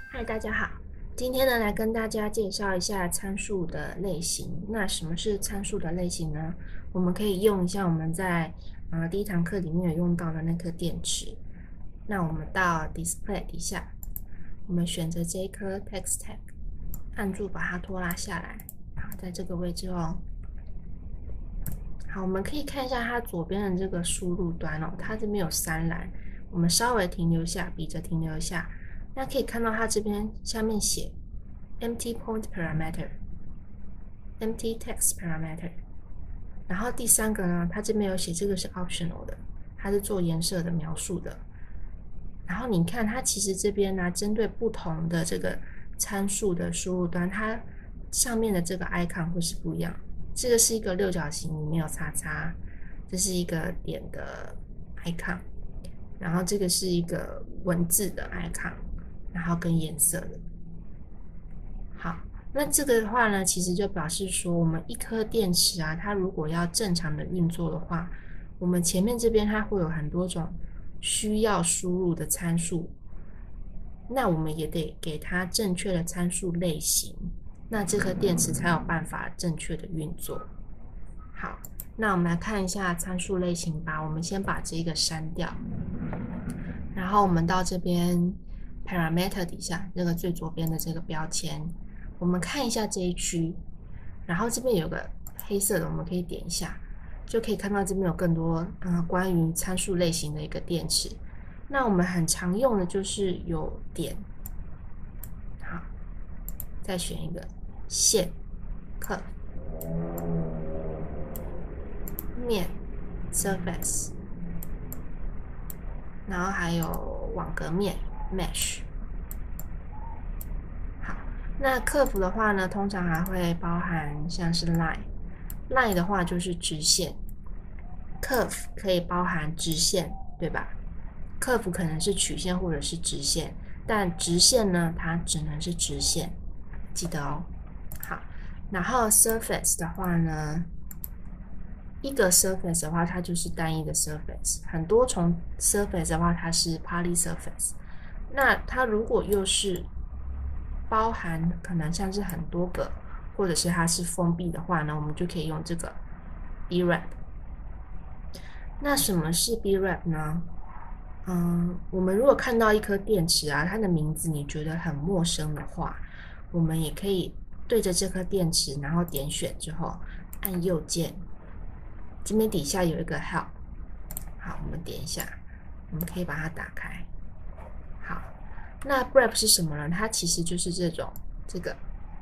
嗨，大家好。今天呢，来跟大家介绍一下参数的类型。那什么是参数的类型呢？我们可以用一下我们在第一堂课里面有用到的那颗电池。那我们到 Display 底下，我们选择这一颗 Text Tag，按住把它拖拉下来。好，在这个位置哦。好，我们可以看一下它左边的这个输入端哦，它这边有3栏，我们稍微停留下，比着停留下。那可以看到它这边下面写 empty point parameter、empty text parameter。然后第3个呢，它这边有写这个是 optional 的，它是做颜色的描述的。然后你看它其实这边呢，针对不同的这个参数的输入端，它上面的这个 icon 会是不一样。这个是一个六角形，里面有叉叉，这是一个点的 icon， 然后这个是一个文字的 icon。然后跟颜色的。好，那这个的话呢，其实就表示说，我们一颗电池啊，它如果要正常的运作的话，我们前面这边它会有很多种需要输入的参数，那我们也得给它正确的参数类型，那这颗电池才有办法正确的运作。好，那我们来看一下参数类型吧。我们先把这个删掉，然后我们到这边 parameter 底下这个最左边的这个标签，我们看一下这一区，然后这边有个黑色的，我们可以点一下，就可以看到这边有更多关于参数类型的一个电池。那我们很常用的就是有点，好，再选一个线、curve、面、surface， 然后还有网格面 mesh。好，那curve的话呢，通常还会包含像是 line 的话就是直线 ，curve 可以包含直线，对吧？curve 可能是曲线或者是直线，但直线呢，它只能是直线，记得哦。好，然后 surface 的话呢，一个 surface 的话，它就是单一的 surface， 很多重 surface 的话，它是 poly surface。那它如果又是包含可能像是很多个，或者是它是封闭的话呢，我们就可以用这个 BRAP。那什么是 BRAP 呢？我们如果看到一颗电池啊，它的名字你觉得很陌生的话，我们也可以对着这颗电池，然后点选之后按右键，这边底下有一个 Help， 好，我们点一下，我们可以把它打开。好，那 BRAP 是什么呢？它其实就是这个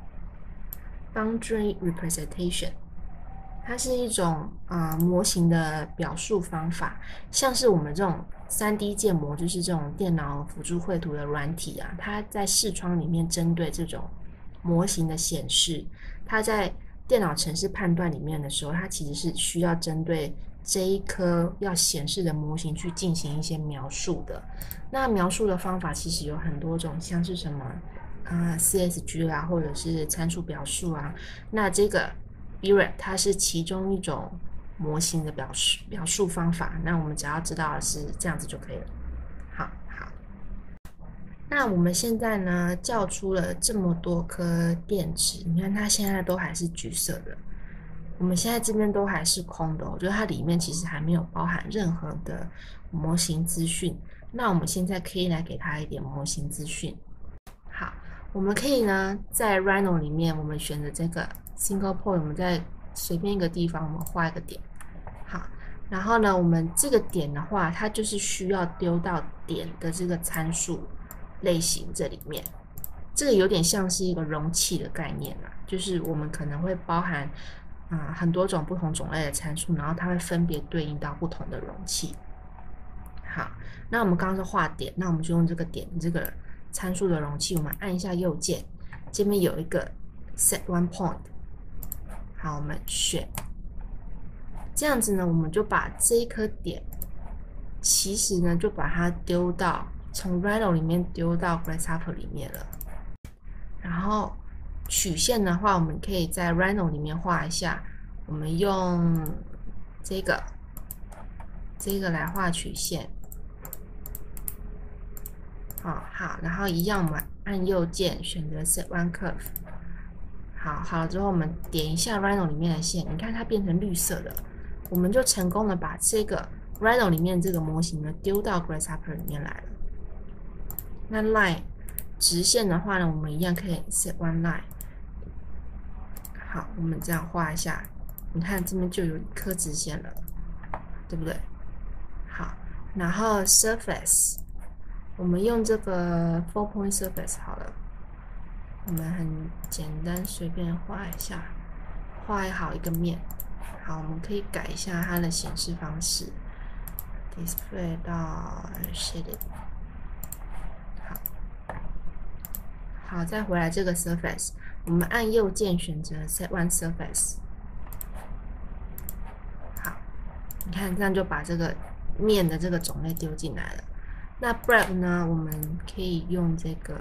Boundary Representation。它是一种模型的表述方法，像是我们这种3D 建模，就是这种电脑辅助绘图的软体啊，它在视窗里面针对这种模型的显示，它在电脑程式判断里面的时候，它其实是需要针对这一颗要显示的模型去进行一些描述的。那描述的方法其实有很多种，像是什么CSG 啊，或者是参数表述啊，那这个BRAP 它是其中一种模型的表述方法，那我们只要知道的是这样子就可以了。好，那我们现在呢叫出了这么多颗电池，你看它现在都还是橘色的，我们现在这边都还是空的，我觉得它里面其实还没有包含任何的模型资讯。那我们现在可以来给它一点模型资讯。好，我们可以呢在 Rhino 里面，我们选择这个 Single Point， 我们在随便一个地方我们画一个点。好，然后呢，我们这个点的话，它就是需要丢到点的这个参数类型这里面。这个有点像是一个容器的概念啦，就是我们可能会包含很多种不同种类的参数，然后它会分别对应到不同的容器。好，那我们刚刚是画点，那我们就用这个点这个参数的容器，我们按一下右键，这边有一个 set one point， 好，我们选，这样子呢，我们就把这一颗点，其实呢就把它丢到从 Rhino 里面丢到 Grasshopper 里面了。然后曲线的话，我们可以在 Rhino 里面画一下，我们用这个来画曲线。好，然后一样，我们按右键选择 Set One Curve。好了之后，我们点一下 Rhino 里面的线，你看它变成绿色的，我们就成功的把这个 Rhino 里面这个模型呢丢到 Grasshopper 里面来了。那 Line 直线的话呢，我们一样可以 Set One Line。好，我们这样画一下，你看这边就有一颗直线了，对不对？好，然后 Surface， 我们用这个 Four Point Surface 好了。我们很简单，随便画一下，画好一个面。好，我们可以改一下它的显示方式 ，Display 到 Shaded。好，再回来这个 Surface， 我们按右键选择 Set One Surface。好，你看这样就把这个面的这个种类丢进来了。那 Breadth 呢，我们可以用这个。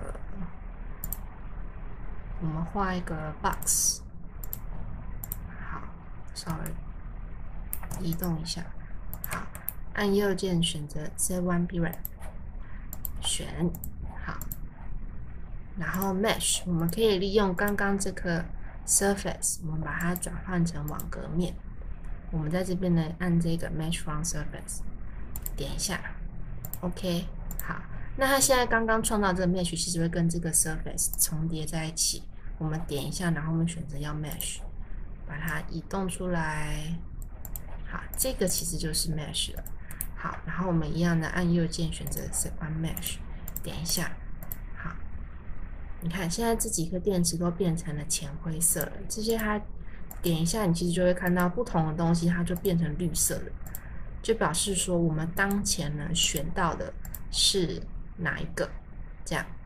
我们画一个 box， 好，稍微移动一下，好，按右键选择 Set One Breadth， 选好，然后 Mesh， 我们可以利用刚刚这个 Surface， 我们把它转换成网格面。我们在这边呢，按这个 Mesh from Surface， 点一下 ，OK， 好。那它现在刚刚创造这个 mesh 其实会跟这个 surface 重叠在一起。我们点一下，然后我们选择要 mesh， 把它移动出来。好，这个其实就是 mesh 了。好，然后我们一样的按右键选择 Set One Mesh， 点一下。好，你看现在这几颗电池都变成了浅灰色了。这些它点一下，你其实就会看到不同的东西，它就变成绿色了，就表示说我们当前呢选到的是哪一个？这样，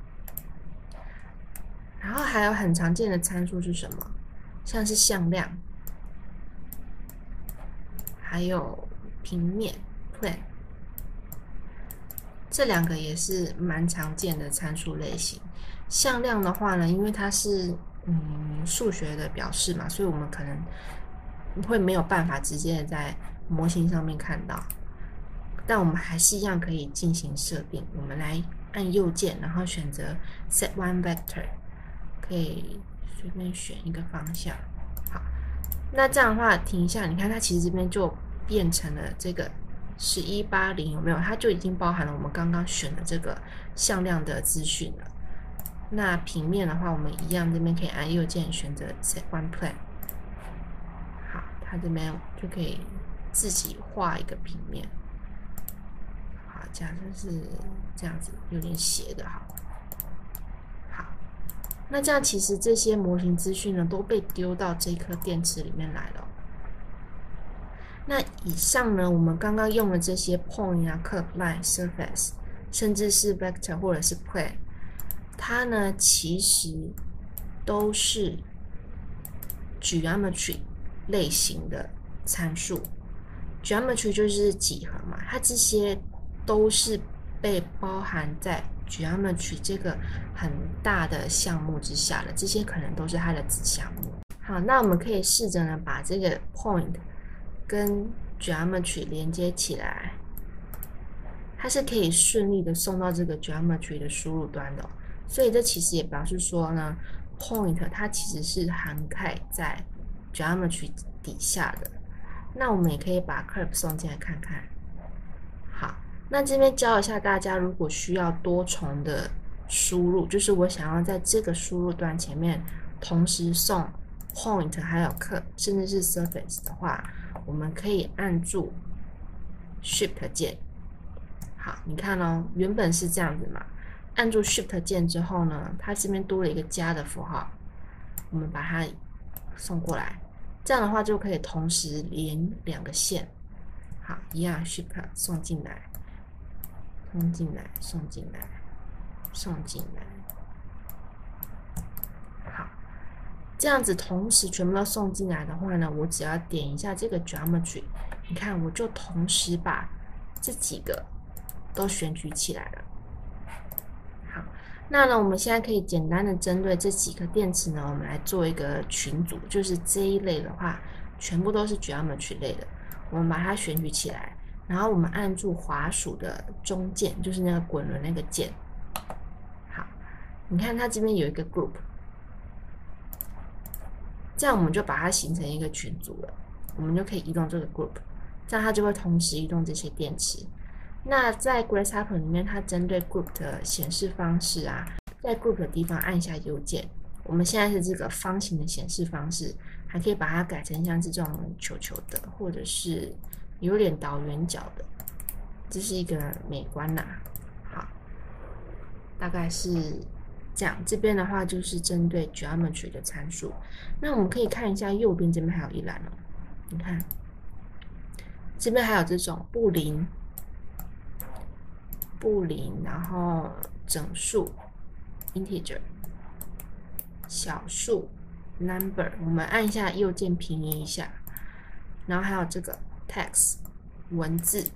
然后还有很常见的参数是什么？像是向量，还有平面 plane， 这两个也是蛮常见的参数类型。向量的话呢，因为它是数学的表示嘛，所以我们可能会没有办法直接在模型上面看到。但我们还是一样可以进行设定。我们来按右键，然后选择 Set One Vector， 可以随便选一个方向。好，那这样的话，停一下，你看它其实这边就变成了这个1180，有没有？它就已经包含了我们刚刚选的这个向量的资讯了。那平面的话，我们一样这边可以按右键选择 Set One Plane。好，它这边就可以自己画一个平面。假设是这样子，有点斜的，好。那这样其实这些模型资讯呢，都被丢到这颗电池里面来了。那以上呢，我们刚刚用的这些 point 啊、curve、line、surface， 甚至是 vector 或者是 plane， 它呢其实都是 geometry 类型的参数。geometry 就是几何嘛，它这些都是被包含在 geometry 这个很大的项目之下的，这些可能都是它的子项目。好，那我们可以试着呢把这个 point 跟 geometry 连接起来，它是可以顺利的送到这个 geometry 的输入端的。所以这其实也表示说呢 ，point 它其实是涵盖在 geometry 底下的。那我们也可以把 curve 送进来看看。好。那这边教一下大家，如果需要多重的输入，就是我想要在这个输入端前面同时送 point 还有 curve 甚至是 surface 的话，我们可以按住 Shift 键。好，你看哦，原本是这样子嘛，按住 Shift 键之后呢，它这边多了一个加的符号，我们把它送过来，这样的话就可以同时连两个线。好，一样 Shift 送进来。送进来，送进来，送进来。好，这样子同时全部都送进来的话呢，我只要点一下这个 geometry， 你看我就同时把这几个都选举起来了。好，那呢，我们现在可以简单的针对这几个电池呢，我们来做一个群组，就是这一类的话，全部都是 geometry 类的，我们把它选举起来。然后我们按住滑鼠的中键，就是那个滚轮那个键。好， 你看它这边有一个 group， 这样我们就把它形成一个群组了，我们就可以移动这个 group， 这样它就会同时移动这些电池。那在 Grasshopper 里面，它针对 group 的显示方式啊，在 group 的地方按下右键，我们现在是这个方形的显示方式，还可以把它改成像是这种球球的，或者是有点倒圆角的，这是一个美观啦。好，大概是这样。这边的话就是针对 geometry 的参数。那我们可以看一下右边这边还有一栏哦，你看这边还有这种布林，然后整数 integer， 小数 number， 我们按一下右键平移一下，然后还有这个 text 文字。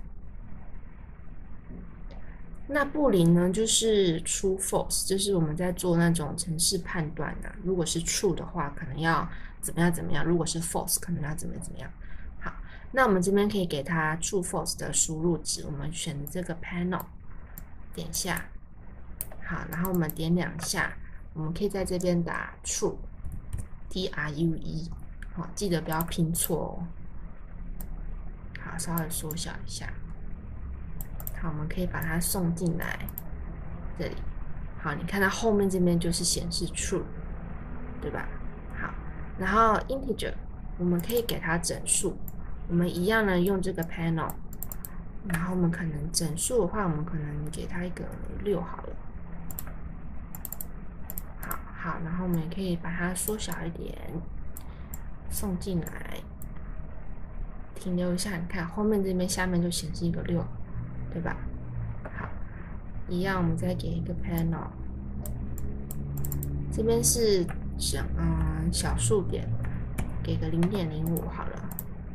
那布林呢，就是 true false， 就是我们在做那种程式判断啊，如果是 true 的话，可能要怎么样；如果是 false， 可能要怎么样。好，那我们这边可以给它 true false 的输入值，我们选择这个 panel， 点下，好，然后我们点2下，我们可以在这边打 true， 好，记得不要拼错哦。好，稍微缩小一下。好，我们可以把它送进来这里。好，你看到后面这边就是显示 true， 对吧？好，然后 integer 我们可以给它整数，我们一样呢用这个 panel， 然后我们可能整数的话，我们可能给它一个6好了。好，然后我们也可以把它缩小一点，送进来，停留一下，你看后面这边下面就显示一个6。对吧？好，一样，我们再给一个 panel， 这边是小数点，给个 0.05 好了。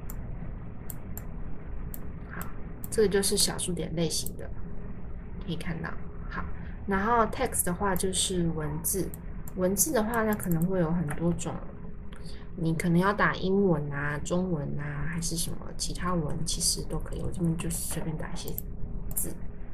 好，这个就是小数点类型的，可以看到。好，然后 text 的话就是文字，文字的话，那可能会有很多种，你可能要打英文啊、中文啊，还是什么其他文，其实都可以。我这边就随便打一些字，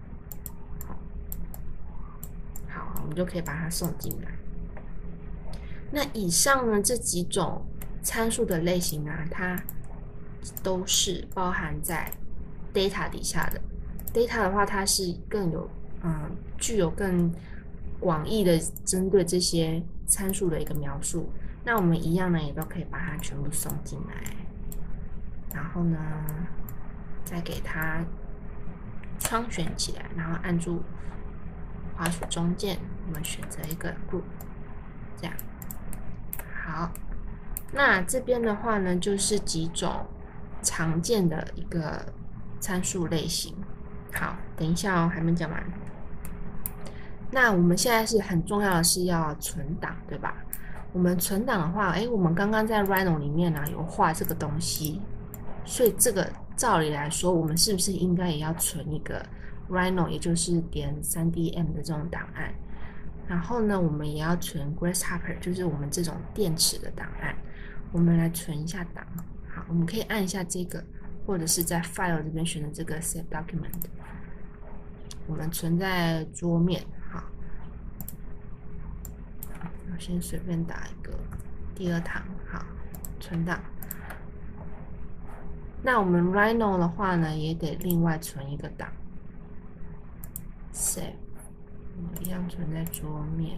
好，我们就可以把它送进来。那以上呢这几种参数的类型啊，它都是包含在 data 底下的。data 的话，它是更有具有更广义的针对这些参数的一个描述。那我们一样呢，也都可以把它全部送进来，然后呢，再给它窗选起来，然后按住滑鼠中键，我们选择一个 group， 这样。好，那这边的话呢，就是几种常见的一个参数类型。好，等一下哦，还没讲完。那我们现在是很重要的是要存档，对吧？我们存档的话，我们刚刚在 Rhino 里面呢有画这个东西，所以这个照理来说，我们是不是应该也要存一个 Rhino， 也就是点 3DM 的这种档案？然后呢，我们也要存 Grasshopper， 就是我们这种电池的档案。我们来存一下档。好，我们可以按一下这个，或者是在 File 这边选择这个 Save Document。我们存在桌面。好，我先随便打一个第2行。好，存档。那我们 Rhino 的话呢，也得另外存一个档 ，Save。我一样存在桌面，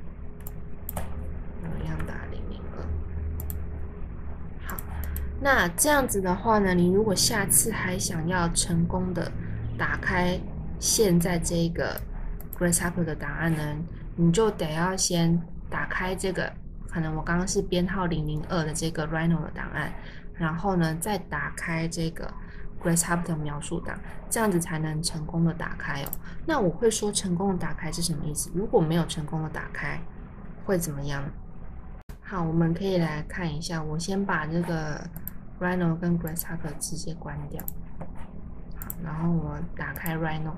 我一样打002。好，那这样子的话呢，你如果下次还想要成功的打开现在这个 Grasshopper 的档案呢，你就得要先打开这个，可能我刚刚是编号002的这个 Rhino 的档案，然后呢再打开这个Grasshopper 的描述档，这样子才能成功的打开哦。那我会说成功的打开是什么意思？如果没有成功的打开，会怎么样？好，我们可以来看一下。我先把这个 Rhino 跟 Grasshopper 直接关掉。好，然后我打开 Rhino。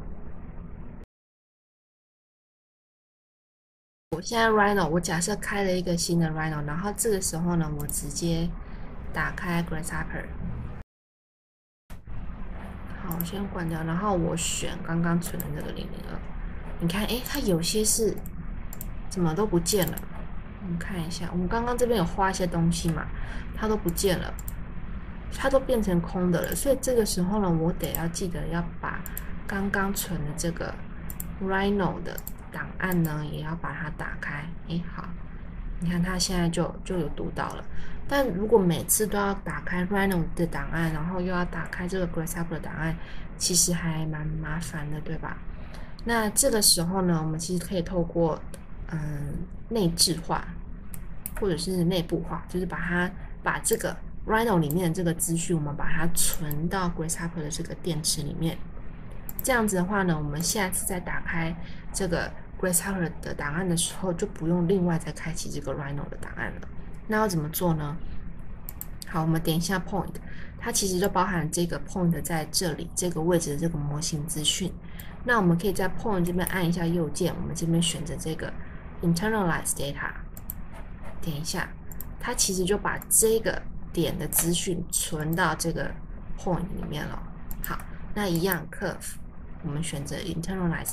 我现在 Rhino， 我假设开了一个新的 Rhino， 然后这个时候呢，我直接打开 Grasshopper。好，我先关掉，然后我选刚刚存的那个002。你看，它有些是怎么都不见了？我们看一下，我们刚刚这边有画一些东西嘛，它都不见了，它都变成空的了。所以这个时候呢，我得要记得要把刚刚存的这个 Rhino 的档案呢，也要把它打开。好，你看它现在就有读到了。但如果每次都要打开 Rhino 的档案，然后又要打开这个 Grasshopper 的档案，其实还蛮麻烦的，对吧？那这个时候呢，我们其实可以透过内置化或者是内部化，就是把这个 Rhino 里面的这个资讯，我们把它存到 Grasshopper 的这个电池里面。这样子的话呢，我们下次再打开这个 Grasshopper 的档案的时候，就不用另外再开启这个 Rhino 的档案了。那要怎么做呢？好，我们点一下 Point， 它其实就包含这个 Point 在这里这个位置的这个模型资讯。那我们可以在 Point 这边按一下右键，我们这边选择这个 Internalize Data， 点一下，它其实就把这个点的资讯存到这个 Point 里面了。好，那一样 Curve， 我们选择 Internalize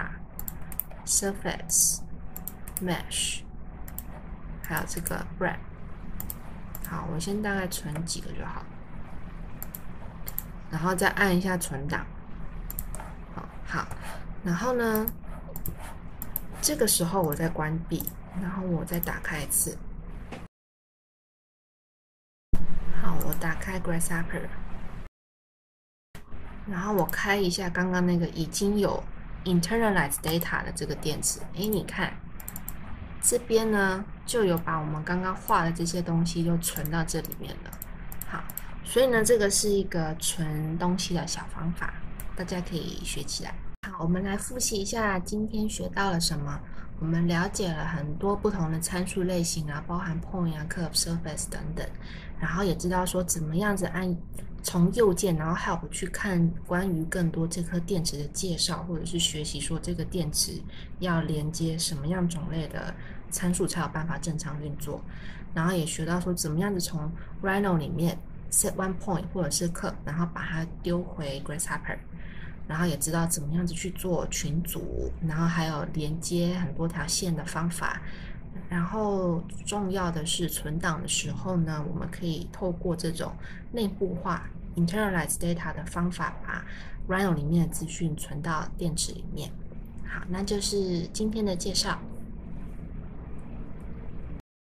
Data、Surface、Mesh， 还有这个 Breadth。好，我先大概存几个就好，然后再按一下存档。好，然后呢，这个时候我再关闭，然后我再打开一次。好，我打开 Grasshopper， 然后我开一下刚刚那个已经有 Internalize Data 的这个电池。你看这边呢就有把我们刚刚画的这些东西就存到这里面了。好，所以呢，这个是一个存东西的小方法，大家可以学起来。好，我们来复习一下今天学到了什么。我们了解了很多不同的参数类型啊，包含 point 啊、curve、surface 等等，然后也知道说怎么样子从右键然后 help 去看关于更多这颗电池的介绍，或者是学习说这个电池要连接什么样种类的参数才有办法正常运作，然后也学到说怎么样子从 Rhino 里面 set one point 或者是 curve， 然后把它丢回 Grasshopper。然后也知道怎么样子去做群组，然后还有连接很多条线的方法。然后重要的是存档的时候呢，我们可以透过这种内部化 internalize data 的方法，把 Rhino 里面的资讯存到电池里面。好，那就是今天的介绍。